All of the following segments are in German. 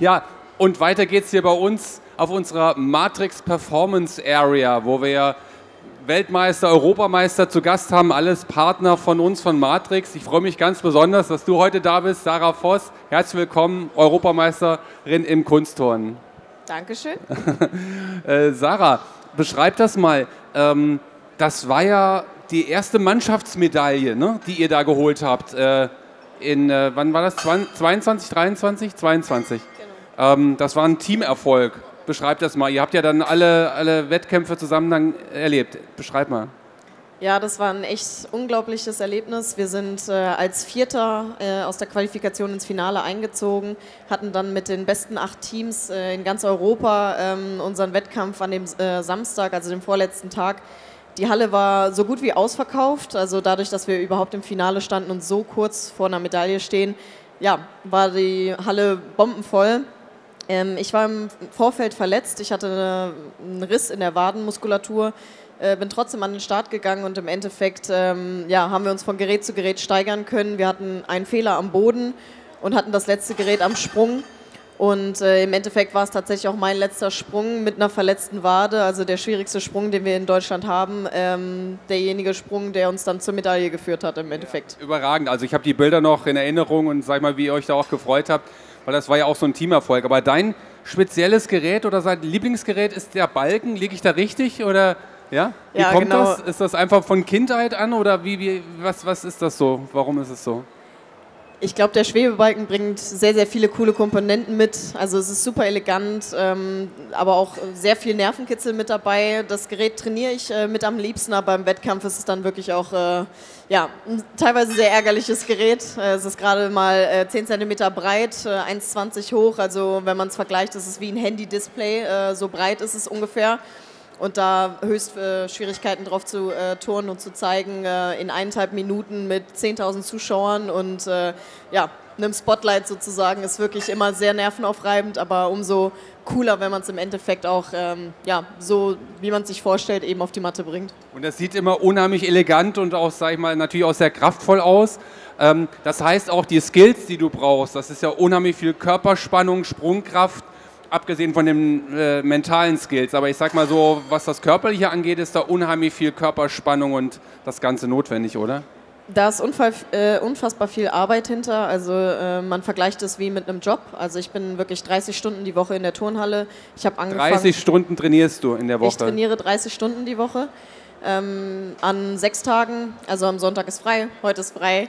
Ja, und weiter geht's hier bei uns auf unserer Matrix Performance Area, wo wir Weltmeister, Europameister zu Gast haben, alles Partner von uns, von Matrix. Ich freue mich ganz besonders, dass du heute da bist, Sarah Voss. Herzlich willkommen, Europameisterin im Kunstturnen. Dankeschön. Sarah, beschreib das mal. Das war ja die erste Mannschaftsmedaille, ne, die ihr da geholt habt. Wann war das? 22, 23? 22. Genau. Das war ein Teamerfolg. Beschreib das mal. Ihr habt ja dann alle Wettkämpfe zusammen dann erlebt. Beschreib mal. Ja, das war ein echt unglaubliches Erlebnis. Wir sind als Vierter aus der Qualifikation ins Finale eingezogen, hatten dann mit den besten 8 Teams in ganz Europa unseren Wettkampf an dem Samstag, also dem vorletzten Tag. Die Halle war so gut wie ausverkauft, also dadurch, dass wir überhaupt im Finale standen und so kurz vor einer Medaille stehen, ja, war die Halle bombenvoll. Ich war im Vorfeld verletzt, ich hatte einen Riss in der Wadenmuskulatur, bin trotzdem an den Start gegangen und im Endeffekt haben wir uns von Gerät zu Gerät steigern können. Wir hatten einen Fehler am Boden und hatten das letzte Gerät am Sprung. Und im Endeffekt war es tatsächlich auch mein letzter Sprung mit einer verletzten Wade, also der schwierigste Sprung, den wir in Deutschland haben, derjenige Sprung, der uns dann zur Medaille geführt hat im Endeffekt. Ja, überragend, also ich habe die Bilder noch in Erinnerung und sag mal, wie ihr euch da auch gefreut habt, weil das war ja auch so ein Teamerfolg. Aber dein spezielles Gerät oder sein Lieblingsgerät ist der Balken, liege ich da richtig oder ja? Wie kommt genau das? Ist das einfach von Kindheit an oder was ist das so? Warum ist es so? Ich glaube, der Schwebebalken bringt sehr, sehr viele coole Komponenten mit. Also es ist super elegant, aber auch sehr viel Nervenkitzel mit dabei. Das Gerät trainiere ich mit am liebsten, aber im Wettkampf ist es dann wirklich auch ein teilweise sehr ärgerliches Gerät. Es ist gerade mal 10 cm breit, 1,20 hoch. Also wenn man es vergleicht, ist es wie ein Handy-Display. So breit ist es ungefähr. Und da höchst Schwierigkeiten drauf zu turnen und zu zeigen in 1,5 Minuten mit 10.000 Zuschauern und einem Spotlight sozusagen, ist wirklich immer sehr nervenaufreibend, aber umso cooler, wenn man es im Endeffekt auch so, wie man es sich vorstellt, eben auf die Matte bringt. Und das sieht immer unheimlich elegant und auch, sag ich mal, natürlich auch sehr kraftvoll aus. Das heißt auch die Skills, die du brauchst, das ist ja unheimlich viel Körperspannung, Sprungkraft, abgesehen von den mentalen Skills, aber ich sag mal so, was das Körperliche angeht, ist da unheimlich viel Körperspannung und das Ganze notwendig, oder? Da ist unfassbar viel Arbeit hinter, also man vergleicht es wie mit einem Job, also ich bin wirklich 30 Stunden die Woche in der Turnhalle. Ich habe angefangen. 30 Stunden trainierst du in der Woche? Ich trainiere 30 Stunden die Woche, an 6 Tagen, also am Sonntag ist frei, heute ist frei.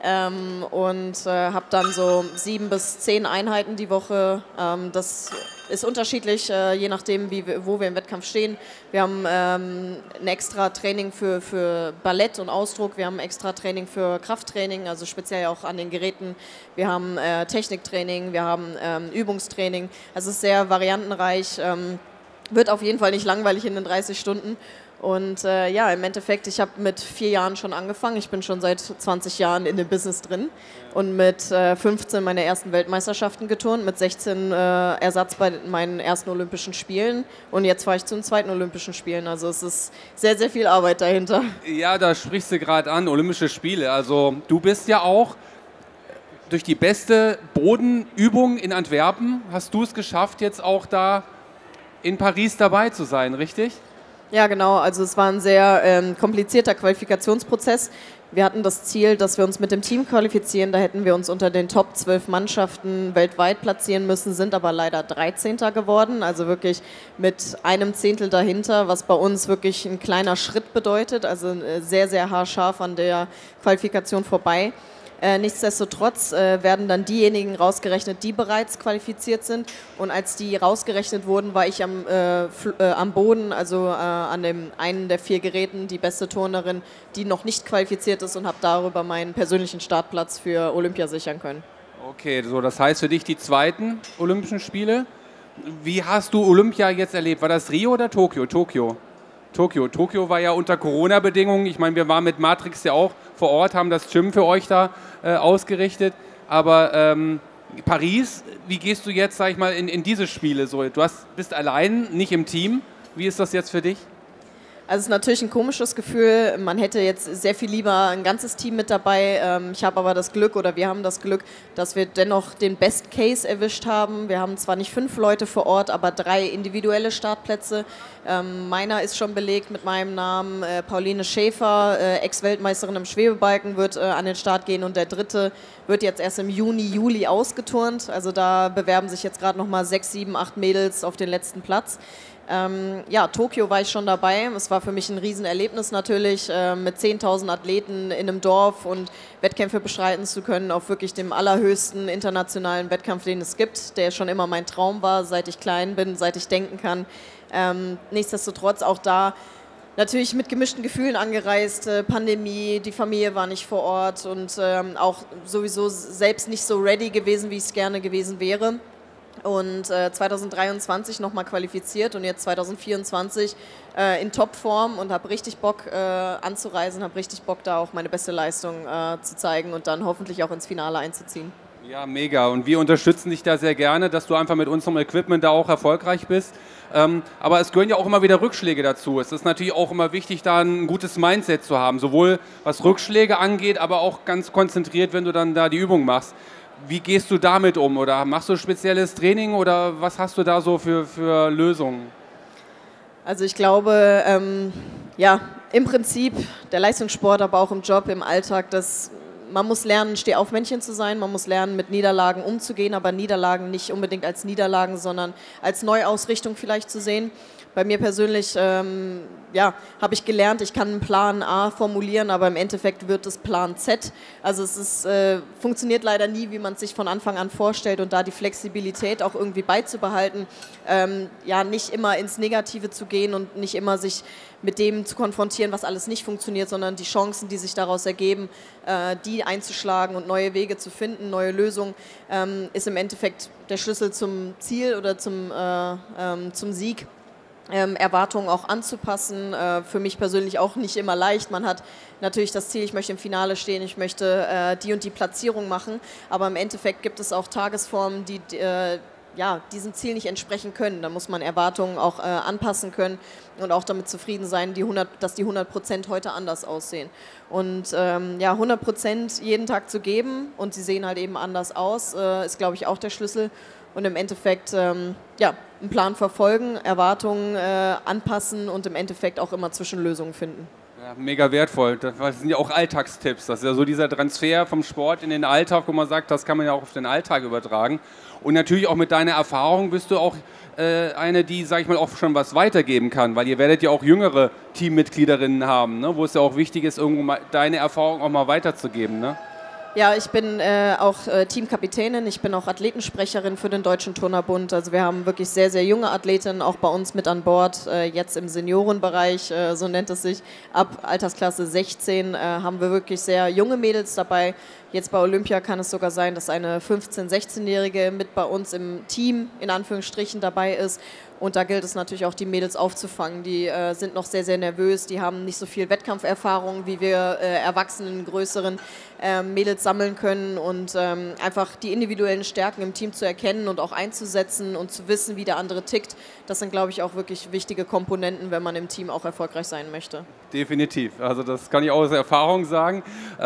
Habe dann so 7 bis 10 Einheiten die Woche. Das ist unterschiedlich, je nachdem, wo wir im Wettkampf stehen. Wir haben ein extra Training für Ballett und Ausdruck. Wir haben ein extra Training für Krafttraining, also speziell auch an den Geräten. Wir haben Techniktraining, wir haben Übungstraining. Also es ist sehr variantenreich. Wird auf jeden Fall nicht langweilig in den 30 Stunden. Und im Endeffekt, ich habe mit 4 Jahren schon angefangen. Ich bin schon seit 20 Jahren in dem Business drin und mit 15 meine ersten Weltmeisterschaften geturnt, mit 16 Ersatz bei meinen ersten Olympischen Spielen und jetzt fahre ich zum 2. Olympischen Spielen. Also es ist sehr, sehr viel Arbeit dahinter. Ja, da sprichst du gerade an, Olympische Spiele. Also du bist ja auch durch die beste Bodenübung in Antwerpen, hast du es geschafft, jetzt auch da in Paris dabei zu sein, richtig? Ja, genau. Also es war ein sehr komplizierter Qualifikationsprozess. Wir hatten das Ziel, dass wir uns mit dem Team qualifizieren. Da hätten wir uns unter den Top 12 Mannschaften weltweit platzieren müssen, sind aber leider 13. geworden. Also wirklich mit einem Zehntel dahinter, was bei uns wirklich ein kleiner Schritt bedeutet. Also sehr, sehr haarscharf an der Qualifikation vorbei. Nichtsdestotrotz werden dann diejenigen rausgerechnet, die bereits qualifiziert sind. Und als die rausgerechnet wurden, war ich am Boden, also an einen der 4 Geräten, die beste Turnerin, die noch nicht qualifiziert ist und habe darüber meinen persönlichen Startplatz für Olympia sichern können. Okay, so das heißt für dich die 2. Olympischen Spiele. Wie hast du Olympia jetzt erlebt? War das Rio oder Tokio? Tokio war ja unter Corona-Bedingungen. Ich meine, wir waren mit Matrix ja auch vor Ort, haben das Gym für euch da ausgerichtet. Aber Paris, wie gehst du jetzt, sag ich mal, in diese Spiele? So, du bist allein, nicht im Team. Wie ist das jetzt für dich? Also es ist natürlich ein komisches Gefühl. Man hätte jetzt sehr viel lieber ein ganzes Team mit dabei. Ich habe aber das Glück, oder wir haben das Glück, dass wir dennoch den Best Case erwischt haben. Wir haben zwar nicht 5 Leute vor Ort, aber 3 individuelle Startplätze. Meiner ist schon belegt mit meinem Namen. Pauline Schäfer, Ex-Weltmeisterin im Schwebebalken, wird an den Start gehen, und der 3. wird jetzt erst im Juni, Juli ausgeturnt. Also da bewerben sich jetzt gerade noch mal 6, 7, 8 Mädels auf den letzten Platz. Ja, Tokio war ich schon dabei. Es war für mich ein Riesenerlebnis natürlich, mit 10.000 Athleten in einem Dorf und Wettkämpfe bestreiten zu können auf wirklich dem allerhöchsten internationalen Wettkampf, den es gibt, der schon immer mein Traum war, seit ich klein bin, seit ich denken kann. Nichtsdestotrotz auch da natürlich mit gemischten Gefühlen angereist, Pandemie, die Familie war nicht vor Ort und auch sowieso selbst nicht so ready gewesen, wie ich es gerne gewesen wäre. Und 2023 nochmal qualifiziert und jetzt 2024 in Topform und habe richtig Bock anzureisen, habe richtig Bock, da auch meine beste Leistung zu zeigen und dann hoffentlich auch ins Finale einzuziehen. Ja, mega. Und wir unterstützen dich da sehr gerne, dass du einfach mit unserem Equipment da auch erfolgreich bist. Aber es gehören ja auch immer wieder Rückschläge dazu. Es ist natürlich auch immer wichtig, da ein gutes Mindset zu haben, sowohl was Rückschläge angeht, aber auch ganz konzentriert, wenn du dann da die Übung machst. Wie gehst du damit um? Oder machst du spezielles Training oder was hast du da so für Lösungen? Also ich glaube, ja, im Prinzip der Leistungssport, aber auch im Job, im Alltag, man muss lernen, Stehaufmännchen zu sein, man muss lernen, mit Niederlagen umzugehen, aber Niederlagen nicht unbedingt als Niederlagen, sondern als Neuausrichtung vielleicht zu sehen. Bei mir persönlich ja, habe ich gelernt, ich kann einen Plan A formulieren, aber im Endeffekt wird es Plan Z. Also funktioniert leider nie, wie man es sich von Anfang an vorstellt, und da die Flexibilität auch irgendwie beizubehalten, ja, nicht immer ins Negative zu gehen und nicht immer sich mit dem zu konfrontieren, was alles nicht funktioniert, sondern die Chancen, die sich daraus ergeben, die einzuschlagen und neue Wege zu finden, neue Lösungen, ist im Endeffekt der Schlüssel zum Ziel oder zum Sieg. Erwartungen auch anzupassen, für mich persönlich auch nicht immer leicht. Man hat natürlich das Ziel, ich möchte im Finale stehen, ich möchte die und die Platzierung machen, aber im Endeffekt gibt es auch Tagesformen, die ja, diesem Ziel nicht entsprechen können. Da muss man Erwartungen auch anpassen können und auch damit zufrieden sein, dass die 100% heute anders aussehen. Und ja, 100% jeden Tag zu geben, und sie sehen halt eben anders aus, ist, glaube ich, auch der Schlüssel. Und im Endeffekt ja, einen Plan verfolgen, Erwartungen anpassen und im Endeffekt auch immer Zwischenlösungen finden. Ja, mega wertvoll. Das sind ja auch Alltagstipps. Das ist ja so dieser Transfer vom Sport in den Alltag, wo man sagt, das kann man ja auch auf den Alltag übertragen. Und natürlich auch mit deiner Erfahrung bist du auch eine, die, sag ich mal, auch schon was weitergeben kann, weil ihr werdet ja auch jüngere Teammitgliederinnen haben, ne? Wo es ja auch wichtig ist, irgendwo mal deine Erfahrung auch mal weiterzugeben, ne? Ja, ich bin auch Teamkapitänin, ich bin auch Athletensprecherin für den Deutschen Turnerbund. Also wir haben wirklich sehr, sehr junge Athletinnen auch bei uns mit an Bord. Jetzt im Seniorenbereich, so nennt es sich, ab Altersklasse 16 haben wir wirklich sehr junge Mädels dabei. Jetzt bei Olympia kann es sogar sein, dass eine 15-, 16-Jährige mit bei uns im Team in Anführungsstrichen dabei ist. Und da gilt es natürlich auch, die Mädels aufzufangen. Die sind noch sehr, sehr nervös, die haben nicht so viel Wettkampferfahrung, wie wir erwachsenen, größeren Mädels sammeln können. Und einfach die individuellen Stärken im Team zu erkennen und auch einzusetzen und zu wissen, wie der andere tickt, das sind, glaube ich, auch wirklich wichtige Komponenten, wenn man im Team auch erfolgreich sein möchte. Definitiv, also das kann ich auch aus Erfahrung sagen.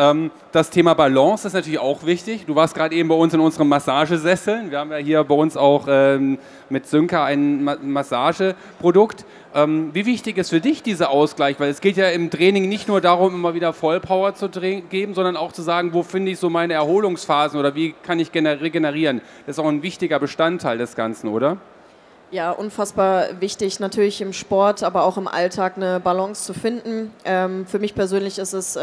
Das Thema Balance ist natürlich auch wichtig. Du warst gerade eben bei uns in unseren Massagesesseln. Wir haben ja hier bei uns auch mit Sönke ein Massageprodukt. Wie wichtig ist für dich dieser Ausgleich? Weil es geht ja im Training nicht nur darum, immer wieder Vollpower zu geben, sondern auch zu sagen, wo finde ich so meine Erholungsphasen oder wie kann ich regenerieren? Das ist auch ein wichtiger Bestandteil des Ganzen, oder? Ja, unfassbar wichtig, natürlich im Sport, aber auch im Alltag eine Balance zu finden. Für mich persönlich ist es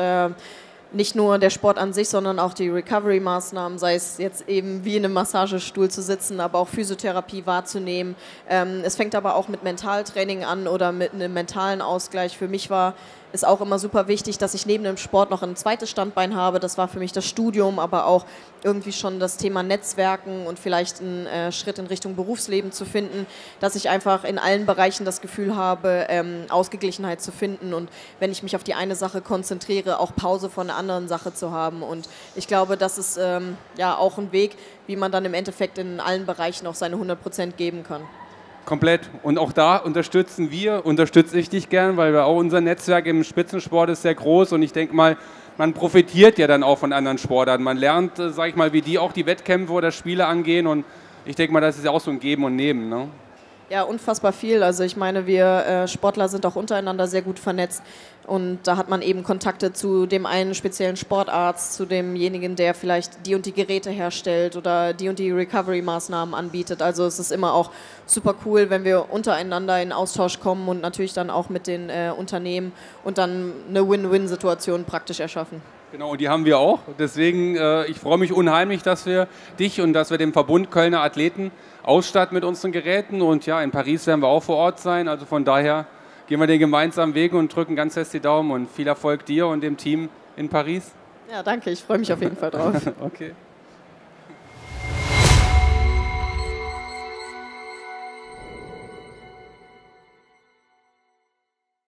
nicht nur der Sport an sich, sondern auch die Recovery-Maßnahmen, sei es jetzt eben wie in einem Massagestuhl zu sitzen, aber auch Physiotherapie wahrzunehmen. Es fängt aber auch mit Mentaltraining an oder mit einem mentalen Ausgleich. Für mich ist auch immer super wichtig, dass ich neben dem Sport noch ein zweites Standbein habe. Das war für mich das Studium, aber auch irgendwie schon das Thema Netzwerken und vielleicht einen Schritt in Richtung Berufsleben zu finden, dass ich einfach in allen Bereichen das Gefühl habe, Ausgeglichenheit zu finden und wenn ich mich auf die eine Sache konzentriere, auch Pause von einer anderen Sache zu haben. Und ich glaube, das ist ja auch ein Weg, wie man dann im Endeffekt in allen Bereichen auch seine 100% geben kann. Komplett. Und auch da unterstütze ich dich gern, weil wir auch unser Netzwerk im Spitzensport ist sehr groß und ich denke mal, man profitiert ja dann auch von anderen Sportarten. Man lernt, sag ich mal, wie die auch die Wettkämpfe oder Spiele angehen und ich denke mal, das ist ja auch so ein Geben und Nehmen. Ne? Ja, unfassbar viel. Also ich meine, wir Sportler sind auch untereinander sehr gut vernetzt und da hat man eben Kontakte zu dem einen speziellen Sportarzt, zu demjenigen, der vielleicht die und die Geräte herstellt oder die und die Recovery-Maßnahmen anbietet. Also es ist immer auch super cool, wenn wir untereinander in Austausch kommen und natürlich dann auch mit den Unternehmen und dann eine Win-Win-Situation praktisch erschaffen. Genau, und die haben wir auch. Deswegen, ich freue mich unheimlich, dass wir dich und dass wir den Verbund Kölner Athleten ausstatten mit unseren Geräten. Und ja, in Paris werden wir auch vor Ort sein. Also von daher gehen wir den gemeinsamen Weg und drücken ganz fest die Daumen. Und viel Erfolg dir und dem Team in Paris. Ja, danke. Ich freue mich auf jeden Fall drauf. Okay.